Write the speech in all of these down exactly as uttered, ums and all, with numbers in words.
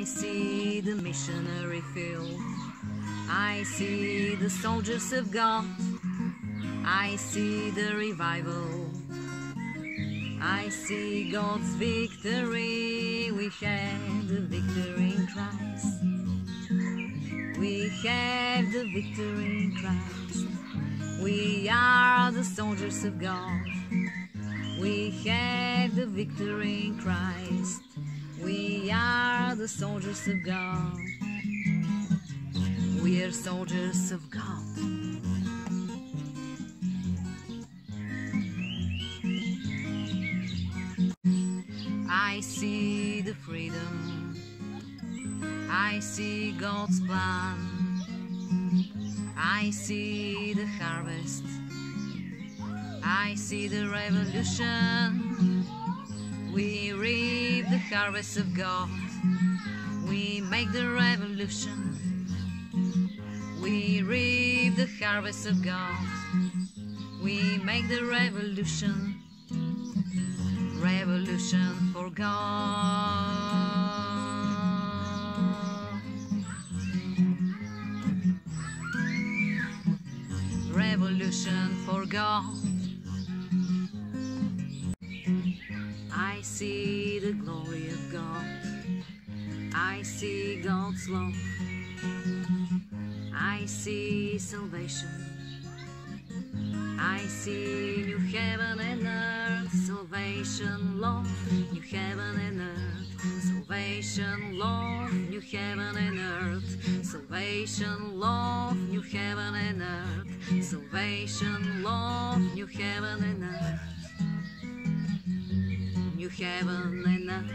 see the missionary field, I see the soldiers of God, I see the revival, I see God's victory. We have the victory in Christ. We have the victory in Christ. We are the soldiers of God. We have the victory in Christ. We are the soldiers of God. We are soldiers of God. I see the freedom, I see God's plan, I see the harvest, I see the revolution. We reap the harvest of God, we make the revolution. We reap the harvest of God, we make the revolution. Revolution for God. Revolution for God. I see the glory of God. I see God's love. I see salvation. I see new heaven and earth, salvation, love, new heaven and earth, salvation, love, new heaven and earth, salvation, love, new heaven and earth, salvation, love, new heaven and earth, new heaven and earth.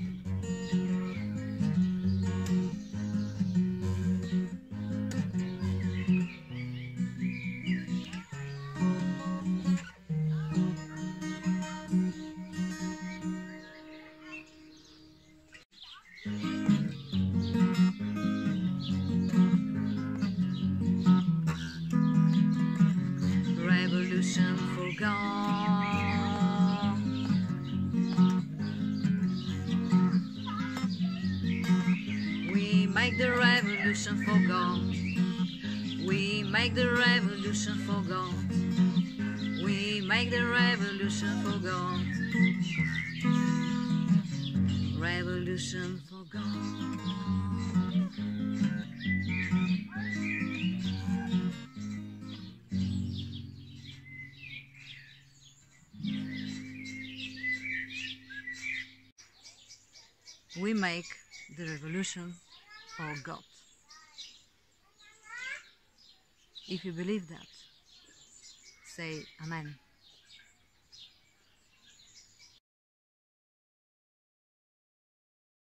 Revolution for God. We make the revolution for God. We make the revolution for God. We make the revolution for God. Revolution for God. We make the revolution for God. If you believe that, say Amen.